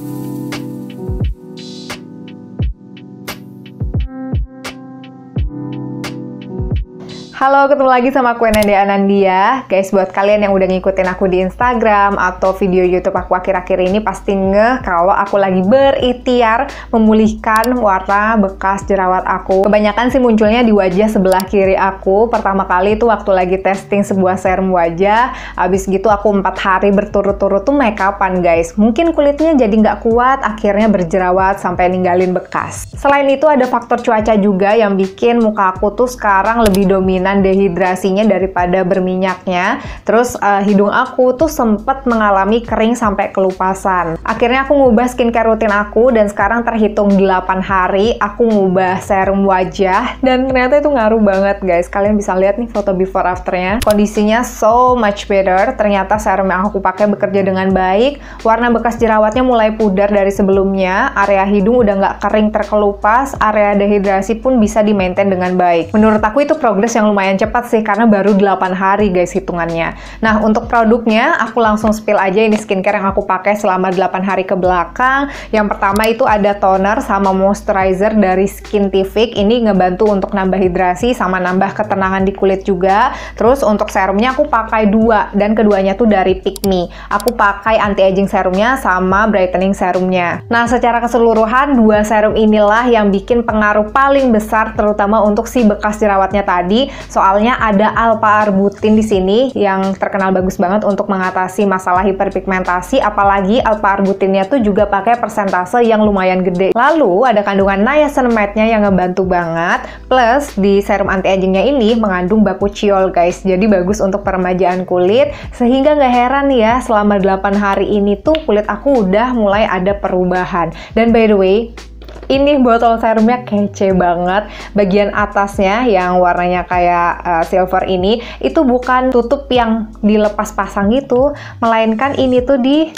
Halo, ketemu lagi sama aku Anandia Anandia. Guys, buat kalian yang udah ngikutin aku di Instagram atau video YouTube aku akhir-akhir ini pasti ngeh kalau aku lagi berikhtiar memulihkan warna bekas jerawat aku. Kebanyakan sih munculnya di wajah sebelah kiri aku. Pertama kali itu waktu lagi testing sebuah serum wajah. Habis gitu aku 4 hari berturut-turut tuh make upan guys. Mungkin kulitnya jadi nggak kuat, akhirnya berjerawat sampai ninggalin bekas. Selain itu ada faktor cuaca juga yang bikin muka aku tuh sekarang lebih dominan dehidrasinya daripada berminyaknya. Terus hidung aku tuh sempet mengalami kering sampai kelupasan. Akhirnya aku ngubah skincare rutin aku dan sekarang terhitung 8 hari aku ngubah serum wajah dan ternyata itu ngaruh banget guys. Kalian bisa lihat nih foto before afternya. Kondisinya so much better. Ternyata serum yang aku pakai bekerja dengan baik. Warna bekas jerawatnya mulai pudar dari sebelumnya. Area hidung udah nggak kering terkelupas. Area dehidrasi pun bisa di-maintain dengan baik. Menurut aku itu progres yang lumayan cepat sih karena baru 8 hari guys hitungannya. Nah, untuk produknya aku langsung spill aja ini skincare yang aku pakai selama 8 hari ke belakang. Yang pertama itu ada toner sama moisturizer dari Skintific. Ini ngebantu untuk nambah hidrasi sama nambah ketenangan di kulit juga. Terus untuk serumnya aku pakai 2 dan keduanya tuh dari Pick Me. Aku pakai anti-aging serumnya sama brightening serumnya. Nah, secara keseluruhan 2 serum inilah yang bikin pengaruh paling besar terutama untuk si bekas jerawatnya tadi. Soalnya ada alpha-arbutin di sini yang terkenal bagus banget untuk mengatasi masalah hiperpigmentasi, apalagi alpha-arbutinnya tuh juga pakai persentase yang lumayan gede. Lalu ada kandungan niacinamide-nya yang ngebantu banget, plus di serum anti-agingnya ini mengandung bakuchiol guys, jadi bagus untuk peremajaan kulit, sehingga nggak heran ya selama 8 hari ini tuh kulit aku udah mulai ada perubahan. Dan by the way, ini botol serumnya kece banget. Bagian atasnya yang warnanya kayak silver ini, itu bukan tutup yang dilepas pasang gitu, melainkan ini tuh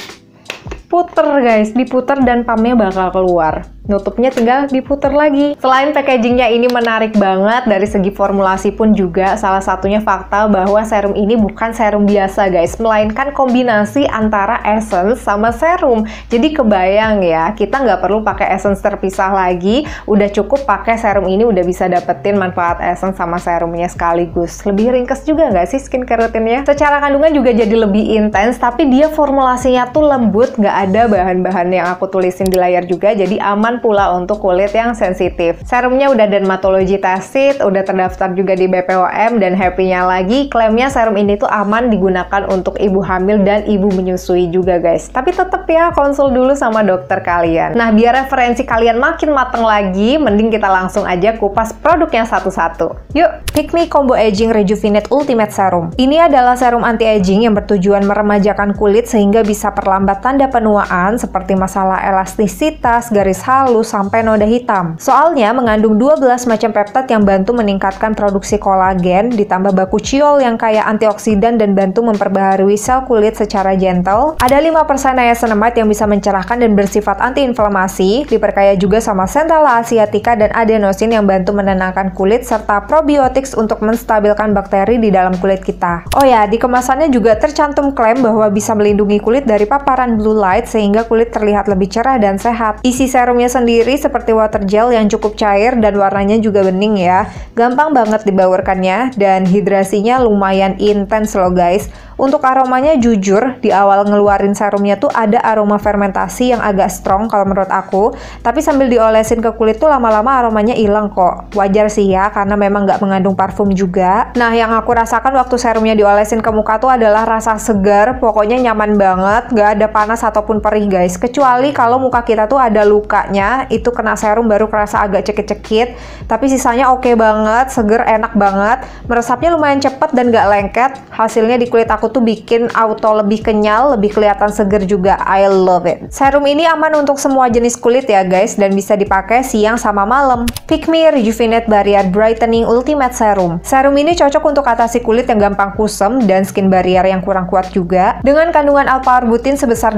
diputer guys, diputer dan pumpnya bakal keluar. Nutupnya tinggal diputer lagi. Selain packagingnya ini menarik banget, dari segi formulasi pun juga salah satunya fakta bahwa serum ini bukan serum biasa guys, melainkan kombinasi antara essence sama serum. Jadi kebayang ya, kita nggak perlu pakai essence terpisah lagi, udah cukup pakai serum ini udah bisa dapetin manfaat essence sama serumnya sekaligus. Lebih ringkes juga nggak sih skincare rutinnya? Secara kandungan juga jadi lebih intens, tapi dia formulasinya tuh lembut, nggak ada bahan-bahan yang aku tulisin di layar juga, jadi aman pula untuk kulit yang sensitif. Serumnya udah dermatologi tested, udah terdaftar juga di BPOM, dan happy-nya lagi, klaimnya serum ini tuh aman digunakan untuk ibu hamil dan ibu menyusui juga guys. Tapi tetap ya, konsul dulu sama dokter kalian. Nah, biar referensi kalian makin mateng lagi, mending kita langsung aja kupas produknya satu-satu. Yuk, Pick Me Combo Aging Rejuvenate Ultimate Serum. Ini adalah serum anti-aging yang bertujuan meremajakan kulit sehingga bisa perlambat tanda penuaan seperti masalah elastisitas, garis halus, sampai noda hitam. Soalnya mengandung 12 macam peptid yang bantu meningkatkan produksi kolagen, ditambah bakuchiol yang kaya antioksidan dan bantu memperbaharui sel kulit secara gentle. Ada 5% niacinamide yang bisa mencerahkan dan bersifat antiinflamasi, diperkaya juga sama centella asiatica dan adenosin yang bantu menenangkan kulit, serta probiotics untuk menstabilkan bakteri di dalam kulit kita. Oh ya, di kemasannya juga tercantum klaim bahwa bisa melindungi kulit dari paparan blue light sehingga kulit terlihat lebih cerah dan sehat. Isi serumnya sendiri seperti water gel yang cukup cair dan warnanya juga bening ya. Gampang banget dibaurkannya dan hidrasinya lumayan intens loh guys. Untuk aromanya jujur, di awal ngeluarin serumnya tuh ada aroma fermentasi yang agak strong kalau menurut aku. Tapi sambil diolesin ke kulit tuh lama-lama aromanya hilang kok. Wajar sih ya, karena memang nggak mengandung parfum juga. Nah, yang aku rasakan waktu serumnya diolesin ke muka tuh adalah rasa segar, pokoknya nyaman banget, nggak ada panas ataupun perih guys. Kecuali kalau muka kita tuh ada lukanya, itu kena serum baru kerasa agak cekit-cekit. Tapi sisanya oke banget, seger, enak banget. Meresapnya lumayan cepet dan nggak lengket. Hasilnya di kulit aku tuh bikin auto lebih kenyal, lebih kelihatan seger juga. I love it. Serum ini aman untuk semua jenis kulit ya guys, dan bisa dipakai siang sama malam. Pick Me Rejuvenate Barrier Brightening Ultimate Serum. Serum ini cocok untuk atasi kulit yang gampang kusam dan skin barrier yang kurang kuat juga. Dengan kandungan alpha-arbutin sebesar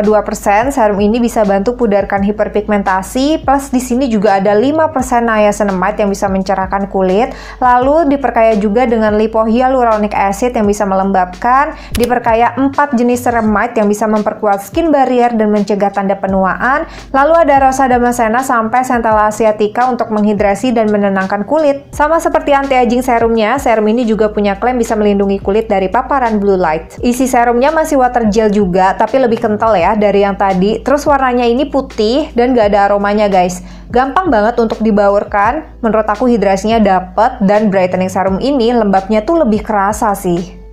2,2%, serum ini bisa bantu pudarkan hiperpigmentasi, plus di sini juga ada 5% niacinamide yang bisa mencerahkan kulit. Lalu diperkaya juga dengan lipohyaluronic acid yang bisa melembabkan pemutihan, diperkaya 4 jenis ceramide yang bisa memperkuat skin barrier dan mencegah tanda penuaan. Lalu ada Rosa Damascena sampai Centella Asiatica untuk menghidrasi dan menenangkan kulit. Sama seperti anti-aging serumnya, serum ini juga punya klaim bisa melindungi kulit dari paparan blue light. Isi serumnya masih water gel juga, tapi lebih kental ya dari yang tadi. Terus warnanya ini putih dan gak ada aromanya guys. Gampang banget untuk dibaurkan. Menurut aku hidrasinya dapet dan brightening serum ini lembabnya tuh lebih kerasa sih.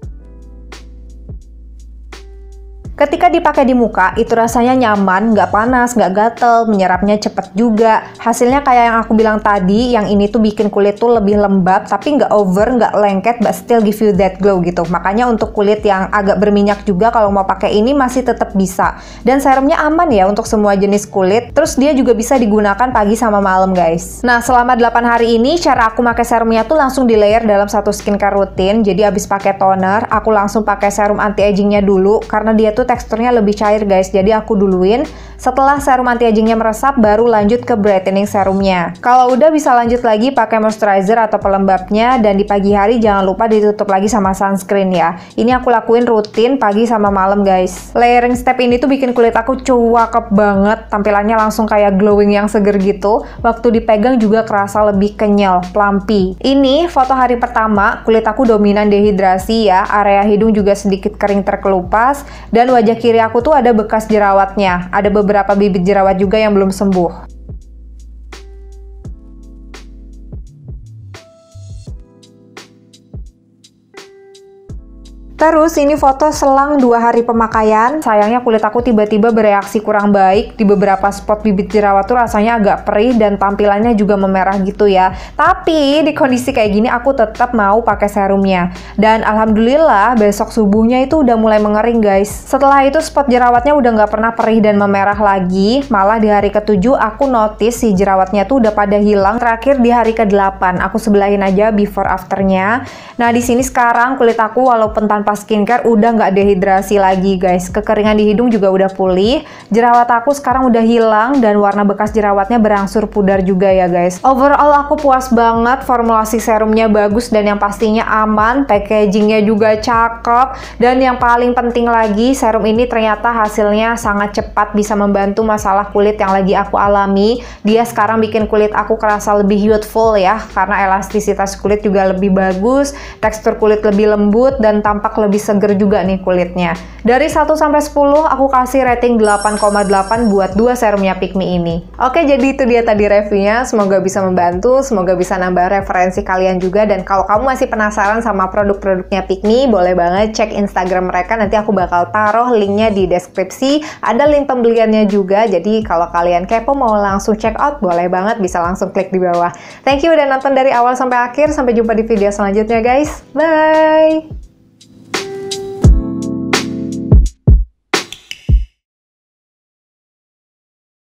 Ketika dipakai di muka, itu rasanya nyaman, nggak panas, nggak gatel, menyerapnya cepet juga. Hasilnya kayak yang aku bilang tadi, yang ini tuh bikin kulit tuh lebih lembab, tapi nggak over, nggak lengket, but still give you that glow gitu. Makanya untuk kulit yang agak berminyak juga, kalau mau pakai ini masih tetap bisa. Dan serumnya aman ya untuk semua jenis kulit, terus dia juga bisa digunakan pagi sama malam guys. Nah, selama 8 hari ini, cara aku pakai serumnya tuh langsung di layer dalam satu skincare rutin. Jadi abis pakai toner, aku langsung pakai serum anti-agingnya dulu, karena dia tuh teksturnya lebih cair guys, jadi aku duluin. Setelah serum anti-agingnya meresap, baru lanjut ke brightening serumnya. Kalau udah bisa lanjut lagi pakai moisturizer atau pelembabnya, dan di pagi hari jangan lupa ditutup lagi sama sunscreen ya. Ini aku lakuin rutin pagi sama malam guys. Layering step ini tuh bikin kulit aku cakep banget, tampilannya langsung kayak glowing yang seger gitu. Waktu dipegang juga kerasa lebih kenyal, plumpy. Ini foto hari pertama, kulit aku dominan dehidrasi ya, area hidung juga sedikit kering terkelupas, dan wajah kiri aku tuh ada bekas jerawatnya. Ada beberapa bibit jerawat juga yang belum sembuh. Terus ini foto selang 2 hari pemakaian. Sayangnya kulit aku tiba-tiba bereaksi kurang baik. Di beberapa spot bibit jerawat tuh rasanya agak perih dan tampilannya juga memerah gitu ya. Tapi di kondisi kayak gini aku tetap mau pakai serumnya. Dan alhamdulillah besok subuhnya itu udah mulai mengering guys. Setelah itu spot jerawatnya udah nggak pernah perih dan memerah lagi. Malah di hari ke-7 aku notice si jerawatnya tuh udah pada hilang. Terakhir di hari ke-8 aku sebelahin aja before afternya. Nah di sini sekarang kulit aku walaupun tanpa skincare udah nggak dehidrasi lagi guys. Kekeringan di hidung juga udah pulih. Jerawat aku sekarang udah hilang dan warna bekas jerawatnya berangsur pudar juga ya guys. Overall aku puas banget, formulasi serumnya bagus dan yang pastinya aman, packagingnya juga cakep, dan yang paling penting lagi serum ini ternyata hasilnya sangat cepat, bisa membantu masalah kulit yang lagi aku alami. Dia sekarang bikin kulit aku kerasa lebih youthful ya, karena elastisitas kulit juga lebih bagus, tekstur kulit lebih lembut dan tampak lebih seger juga nih kulitnya. Dari 1 sampai 10 aku kasih rating 8,8 buat 2 serumnya Pick Me ini. Oke, jadi itu dia tadi reviewnya. Semoga bisa membantu, semoga bisa nambah referensi kalian juga. Dan kalau kamu masih penasaran sama produk-produknya Pick Me, boleh banget cek Instagram mereka. Nanti aku bakal taruh linknya di deskripsi. Ada link pembeliannya juga. Jadi kalau kalian kepo mau langsung check out, boleh banget bisa langsung klik di bawah. Thank you udah nonton dari awal sampai akhir. Sampai jumpa di video selanjutnya guys. Bye!